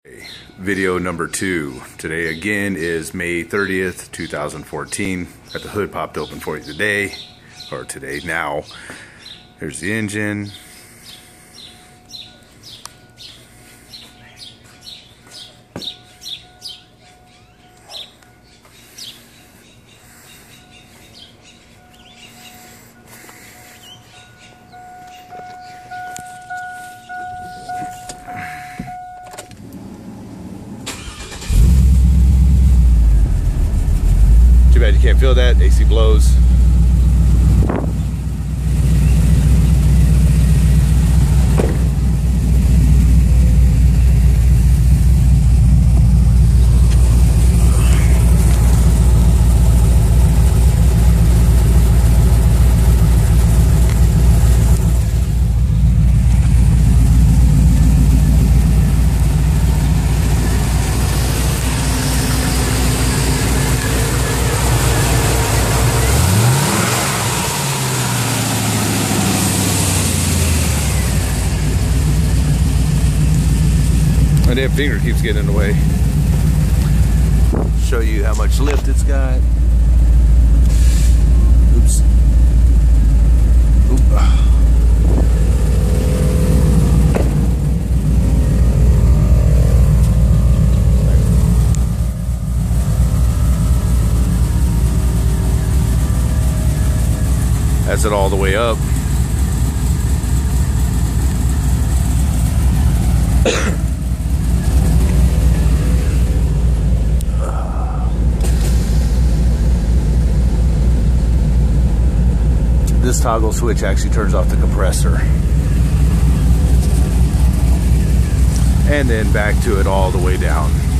Video number 2. Today again is May 30th, 2014. Got the hood popped open for you today, or today now. There's the engine. Too bad you can't feel that. AC blows. My damn finger keeps getting in the way. Show you how much lift it's got. Oops. Oop. That's it all the way up. This toggle switch actually turns off the compressor. And then back to it all the way down.